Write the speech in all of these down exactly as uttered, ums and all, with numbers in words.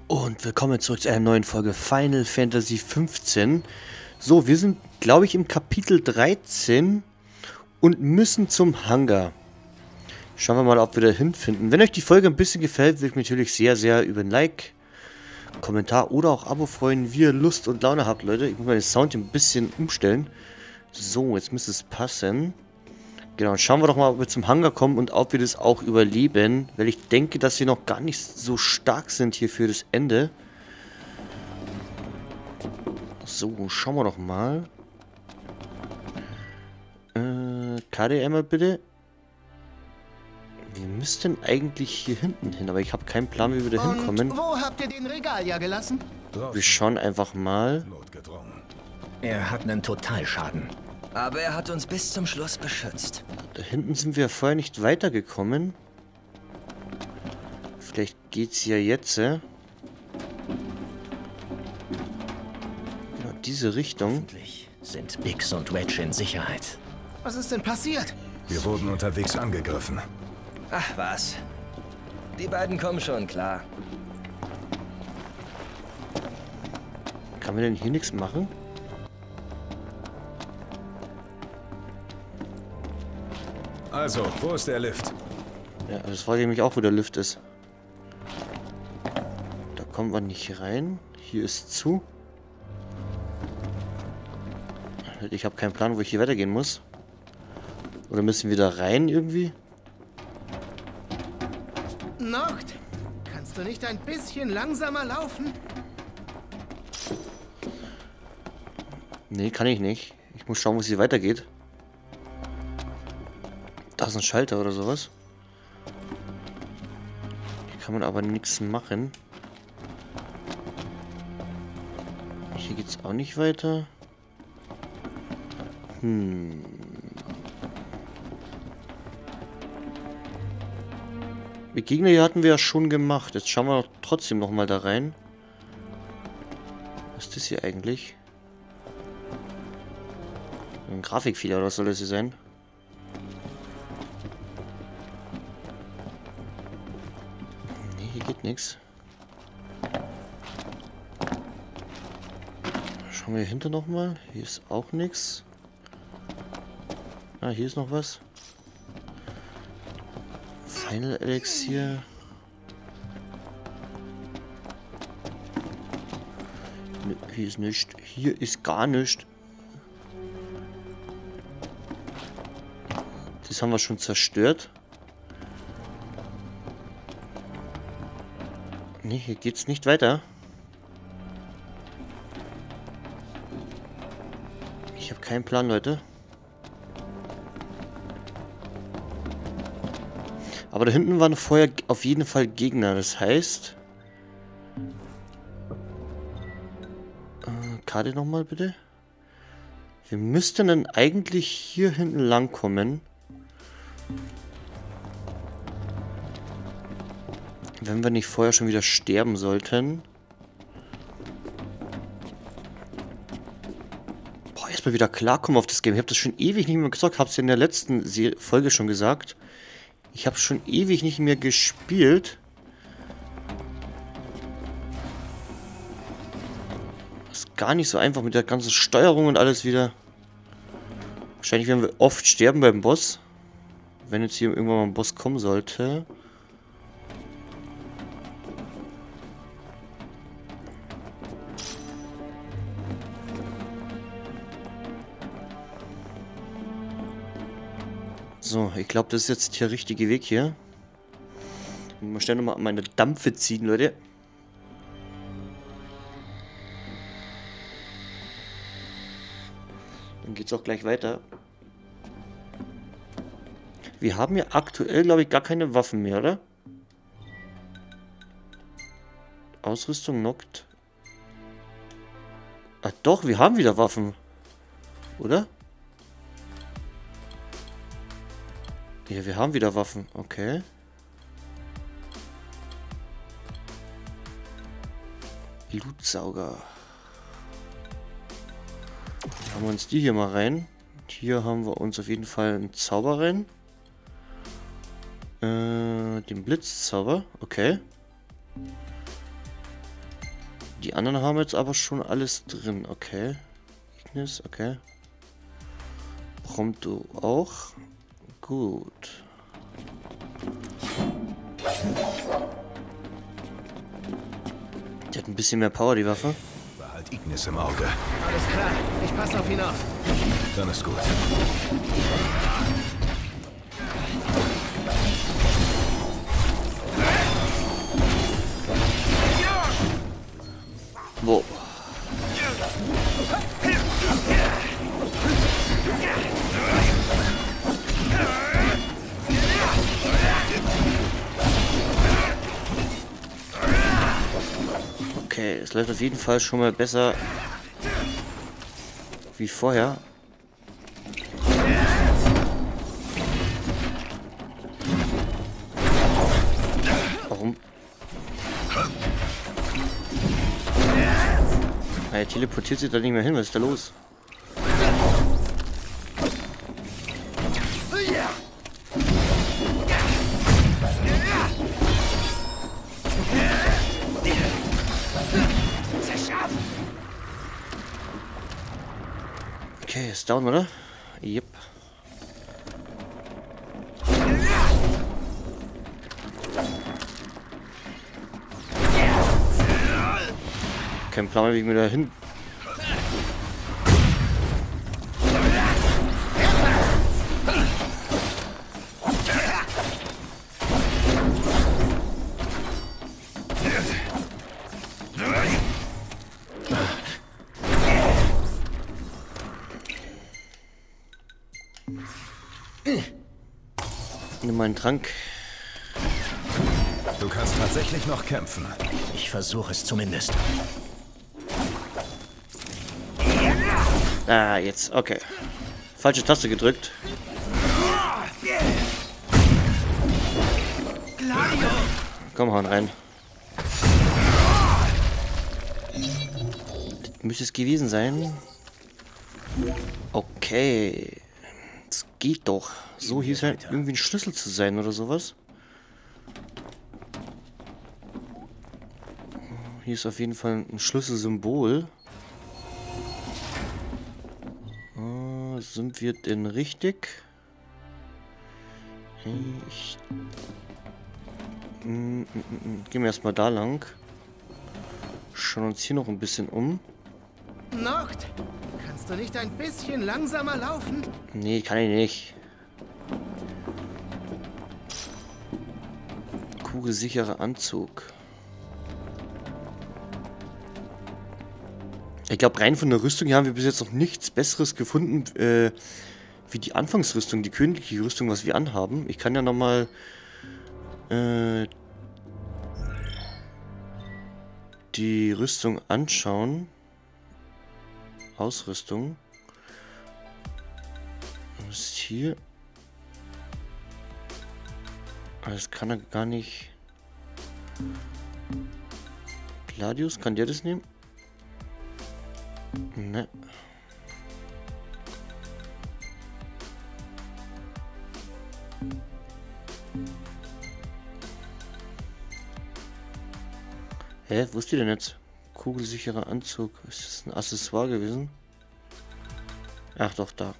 Und willkommen zurück zu einer neuen Folge Final Fantasy fünfzehn. So, wir sind, glaube ich, im Kapitel dreizehn und müssen zum Hangar. Schauen wir mal, ob wir da hinfinden. Wenn euch die Folge ein bisschen gefällt, würde ich mich natürlich sehr, sehr über ein Like, Kommentar oder auch Abo freuen, wie ihr Lust und Laune habt, Leute. Ich muss mal den Sound ein bisschen umstellen. So, jetzt müsste es passen. Genau, schauen wir doch mal, ob wir zum Hangar kommen und ob wir das auch überleben. Weil ich denke, dass wir noch gar nicht so stark sind hier für das Ende. So, schauen wir doch mal. Äh, K D einmal bitte. Wir müssten eigentlich hier hinten hin, aber ich habe keinen Plan, wie wir da hinkommen. Und wo habt ihr den Regalia gelassen? Wir schauen einfach mal. Er hat einen Totalschaden. Aber er hat uns bis zum Schluss beschützt. Da hinten sind wir vorher nicht weitergekommen. Vielleicht geht's ja jetzt. Äh? Genau, diese Richtung. Hoffentlich sind Biggs und Wedge in Sicherheit. Was ist denn passiert? Wir wurden unterwegs angegriffen. Ach was. Die beiden kommen schon klar. Kann man denn hier nichts machen? Also, wo ist der Lift? Ja, das frage ich mich auch, wo der Lift ist. Da kommt man nicht rein. Hier ist zu. Ich habe keinen Plan, wo ich hier weitergehen muss. Oder müssen wir da rein irgendwie? Noct, kannst du nicht ein bisschen langsamer laufen? Nee, kann ich nicht. Ich muss schauen, wo es hier weitergeht. Da ist ein Schalter oder sowas. Hier kann man aber nichts machen. Hier geht es auch nicht weiter. Hm. Die Gegner hier hatten wir ja schon gemacht. Jetzt schauen wir trotzdem noch mal da rein. Was ist das hier eigentlich? Ein Grafikfehler oder was soll das hier sein? Nee, hier geht nichts. Schauen wir hinter noch mal. Hier ist auch nichts. Ah, hier ist noch was. Final Elixier. Ne, hier ist nichts. Hier ist gar nichts. Das haben wir schon zerstört. Ne, hier geht's nicht weiter. Ich habe keinen Plan, Leute. Aber da hinten waren vorher auf jeden Fall Gegner. Das heißt... Äh, Karte nochmal bitte. Wir müssten dann eigentlich hier hinten lang kommen. Wenn wir nicht vorher schon wieder sterben sollten. Boah, erstmal wieder klarkommen auf das Game. Ich habe das schon ewig nicht mehr gesagt. Habe es ja in der letzten Se- Folge schon gesagt. Ich habe schon ewig nicht mehr gespielt. Ist gar nicht so einfach mit der ganzen Steuerung und alles wieder. Wahrscheinlich werden wir oft sterben beim Boss. Wenn jetzt hier irgendwann mal ein Boss kommen sollte. So, ich glaube, das ist jetzt der richtige Weg hier. Ich muss schnell nochmal meine Dampfe ziehen, Leute. Dann geht's auch gleich weiter. Wir haben ja aktuell, glaube ich, gar keine Waffen mehr, oder? Ausrüstung knockt. Ah doch, wir haben wieder Waffen. Oder? Ja, wir haben wieder Waffen. Okay. Blutsauger. Haben wir uns die hier mal rein. Hier haben wir uns auf jeden Fall einen Zauber rein. Äh, den Blitzzauber. Okay. die anderen haben jetzt aber schon alles drin. Okay. Ignis, okay. Prompto auch. Gut. Die hat ein bisschen mehr Power, die Waffe. Behalt Ignis im Auge. Alles klar, ich passe auf ihn auf. Dann ist gut. Wo? Okay, es läuft auf jeden Fall schon mal besser wie vorher. Warum? Er teleportiert sich da nicht mehr hin, was ist da los? Okay, ist down, oder? Yep. Kein Plan, wie ich mir da hin. Nimm mal einen Trank. Du kannst tatsächlich noch kämpfen. Ich versuche es zumindest. Ah, jetzt, okay. Falsche Taste gedrückt. Komm, hauen rein. Das müsste es gewesen sein. Okay. Das geht doch. So, hier ist halt irgendwie ein Schlüssel zu sein oder sowas. Hier ist auf jeden Fall ein Schlüsselsymbol. Uh, sind wir denn richtig? Ich... Mm, mm, mm. Gehen wir erstmal da lang. Schauen uns hier noch ein bisschen um. Noct, kannst du nicht ein bisschen langsamer laufen? Nee, kann ich nicht. Kugelsicherer Anzug. Ich glaube, rein von der Rüstung her haben wir bis jetzt noch nichts Besseres gefunden, äh, wie die Anfangsrüstung, die königliche Rüstung, was wir anhaben. Ich kann ja nochmal äh, die Rüstung anschauen. Ausrüstung. Was ist hier? Das kann er gar nicht. Gladius, kann der das nehmen? Ne. Hä, wo ist die denn jetzt? Kugelsicherer Anzug. Ist das ein Accessoire gewesen? Ach doch, da.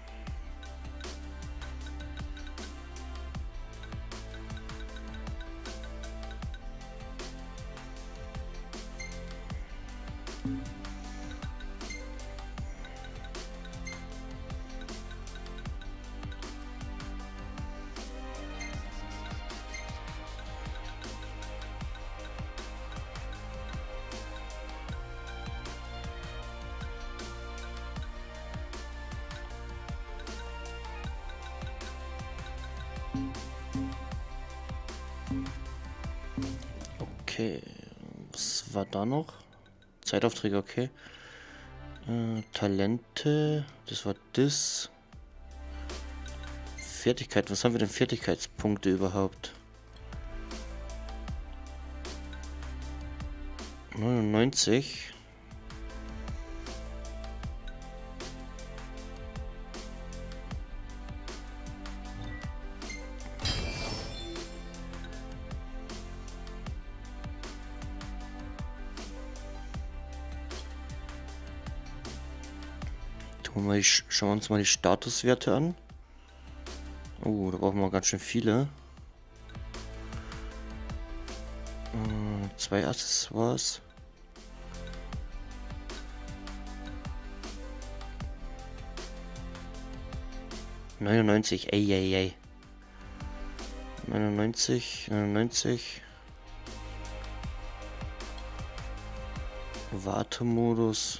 Okay, was war da noch? Zeitaufträge, okay. Äh, Talente, das war das. Fertigkeit, was haben wir denn Fertigkeitspunkte überhaupt? neunundneunzig. Schauen wir, schauen wir uns mal die Statuswerte an. Oh, da brauchen wir ganz schön viele. Äh, zwei Accessoires. neunundneunzig, ey, ey, ey. neunundneunzig, neunundneunzig. Wartemodus.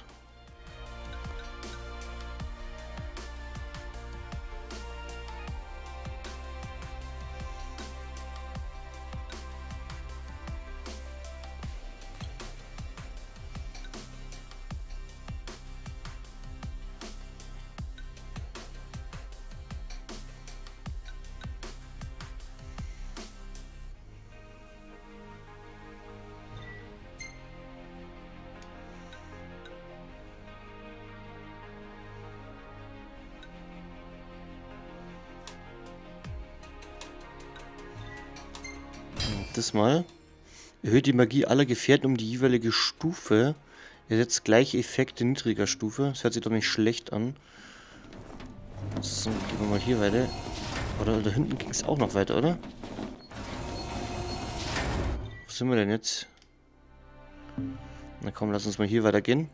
Das mal. Erhöht die Magie aller Gefährten um die jeweilige Stufe. Ersetzt gleiche Effekte niedriger Stufe. Das hört sich doch nicht schlecht an. So, gehen wir mal hier weiter. Oder da hinten ging es auch noch weiter, oder? Wo sind wir denn jetzt? Na komm, lass uns mal hier weitergehen.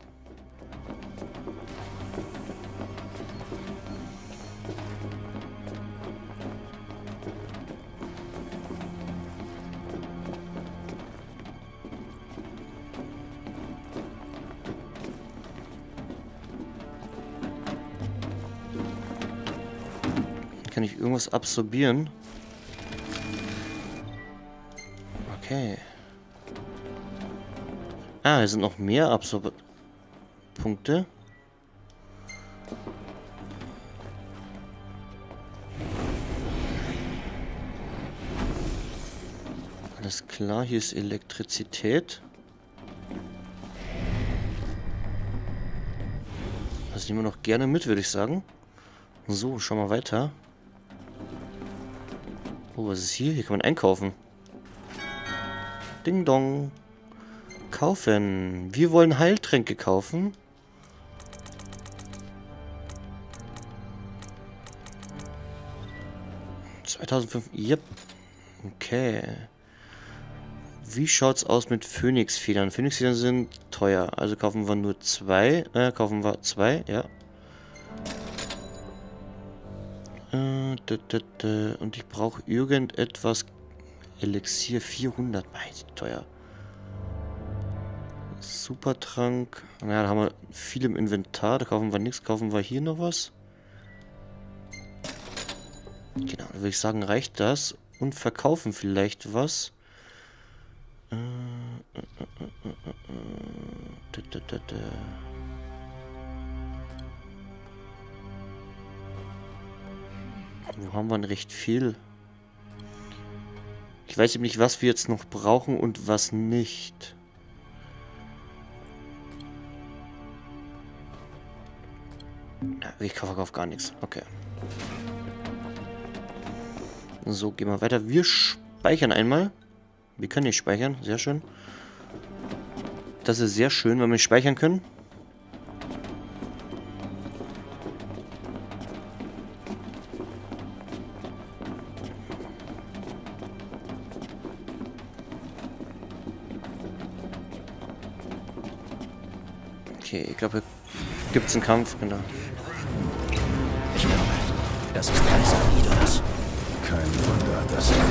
Kann ich irgendwas absorbieren? Okay. Ah, hier sind noch mehr Absorb-Punkte. Alles klar, hier ist Elektrizität. Das nehmen wir noch gerne mit, würde ich sagen. So, schauen wir weiter. Oh, was ist hier? Hier kann man einkaufen. Ding dong. Kaufen. Wir wollen Heiltränke kaufen. zweitausendfünf. Yep. Okay. Wie schaut's aus mit Phönixfedern? Phönixfedern sind teuer. Also kaufen wir nur zwei. Äh, kaufen wir zwei, ja. Und ich brauche irgendetwas. Elixier vierhundert. Nein, teuer. Supertrank. Naja, da haben wir viel im Inventar. Da kaufen wir nichts. Kaufen wir hier noch was? Genau, dann würde ich sagen, reicht das. Und verkaufen vielleicht was. Äh, äh, äh, äh, äh, äh, äh, äh. Wo haben wir denn recht viel? Ich weiß eben nicht, was wir jetzt noch brauchen und was nicht. Ja, ich verkaufe gar nichts. Okay. So, gehen wir weiter. Wir speichern einmal. Wir können nicht speichern. Sehr schön. Das ist sehr schön, wenn wir speichern können. Okay, ich glaube, hier gibt es einen Kampf, genau. Ich glaube, das ist Meister Midas. Kein Wunder, dass er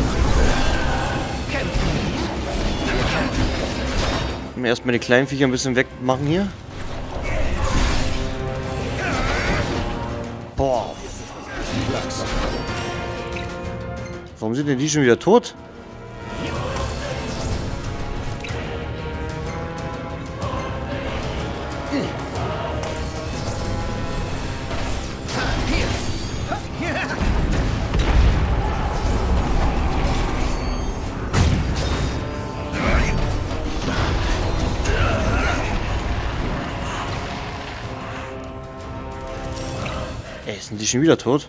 Wir erstmal die kleinen Viecher ein bisschen wegmachen hier. Boah. Warum sind denn die schon wieder tot? Ey, sind die schon wieder tot?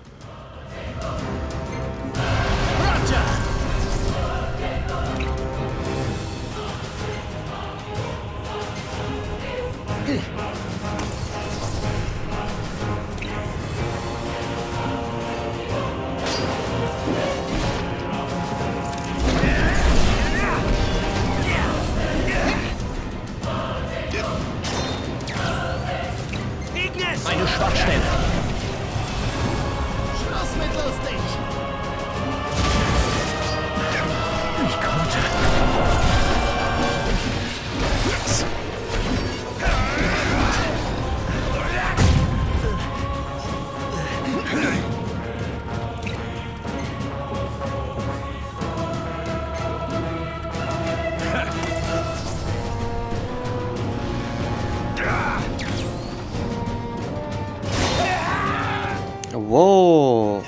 Wow.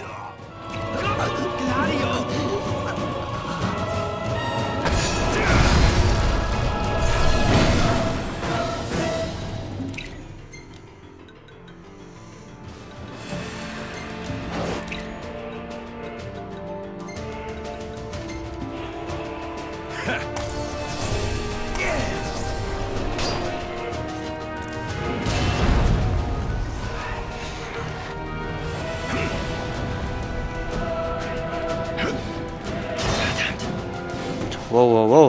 Wow, wow, wow.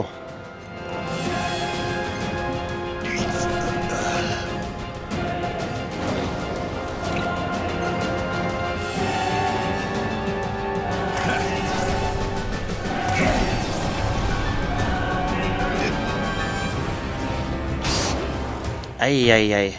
Ei, ei, ei.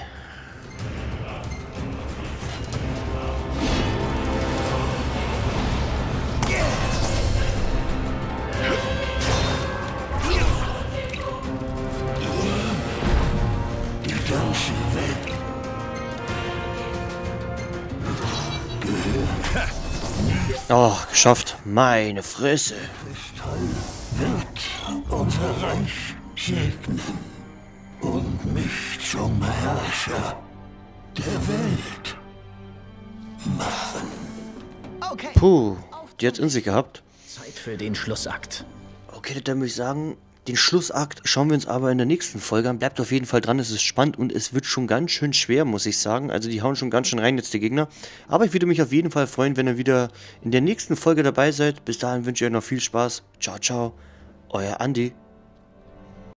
Oh, geschafft. Meine Fresse. Wird unser Reich segnen und mich zum Herrscher der Welt machen. Okay. Puh, die hat's in sich gehabt. Zeit für den Schlussakt. Okay, dann würde ich sagen, den Schlussakt schauen wir uns aber in der nächsten Folge an. Bleibt auf jeden Fall dran, es ist spannend und es wird schon ganz schön schwer, muss ich sagen. Also die hauen schon ganz schön rein jetzt, die Gegner. Aber ich würde mich auf jeden Fall freuen, wenn ihr wieder in der nächsten Folge dabei seid. Bis dahin wünsche ich euch noch viel Spaß. Ciao, ciao. Euer Andi.